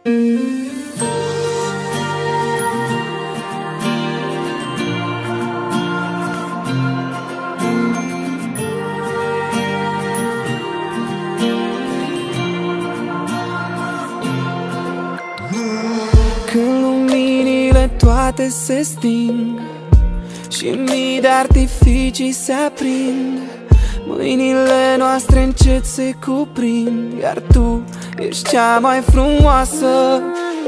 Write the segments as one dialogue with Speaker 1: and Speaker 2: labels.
Speaker 1: Când luminile toate se sting și mii de artificii se aprind, mâinile noastre încet se cuprind, iar tu ești cea mai frumoasă.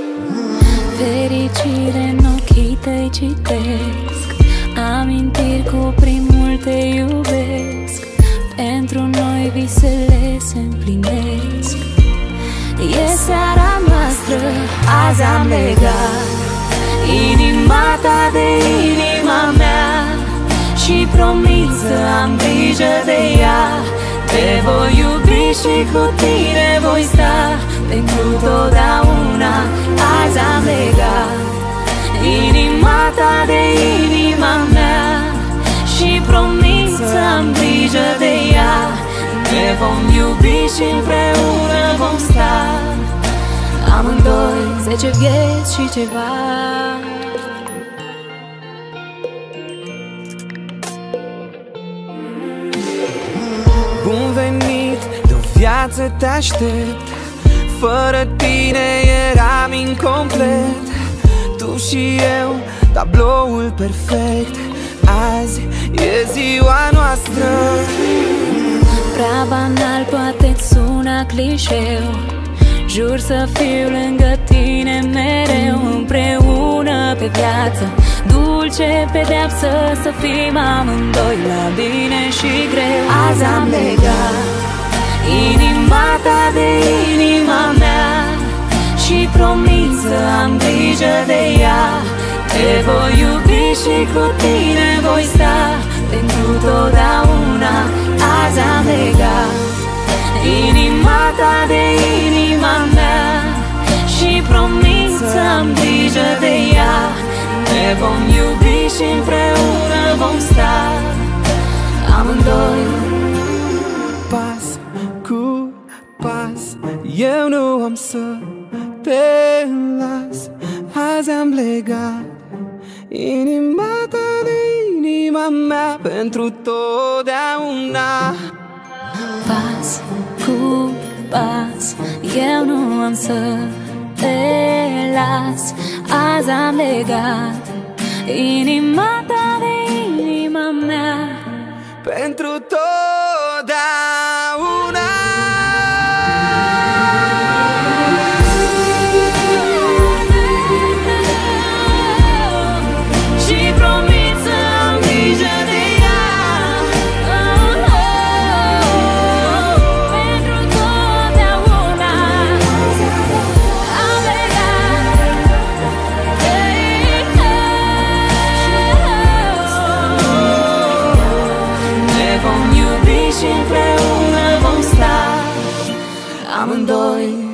Speaker 2: Fericire în ochii tăi citesc, amintiri cu primul te iubesc. Pentru noi visele se împlinesc. E seara noastră, azi am legat inima ta de inima mea și promit să am grijă de ea. Te voi iubi și cu tine voi sta pentru totdeauna. Azi am legat inima ta de inima mea și promit să am grijă de ea. Ne vom iubi și împreună vom sta, amândoi 10 vieți și ceva.
Speaker 1: Bun venit, de-o viață te aștept, fără tine eram incomplet. Tu și eu, tabloul perfect, azi e ziua noastră.
Speaker 2: Prea banal, poate-ți suna clișeu, jur să fiu lângă tine mereu, împreună pe viață. Dulce pedeapsă să fim amândoi, la bine și greu. Azi am legat inima ta de inima mea și promit să am grijă de ea. Te voi iubi și cu tine voi sta pentru totdeauna. Azi am legat inima ta de inima mea și promit să am grijă de ea. Ne vom iubi și împreună vom sta, amândoi.
Speaker 1: Pas cu pas, eu nu am să te las. Azi am legat inima ta de inima mea pentru totdeauna.
Speaker 2: Pas cu pas, eu nu am să te las. Azi am legat inima ta de inima mea
Speaker 1: pentru totdeauna.
Speaker 2: Și împreună vom sta, amândoi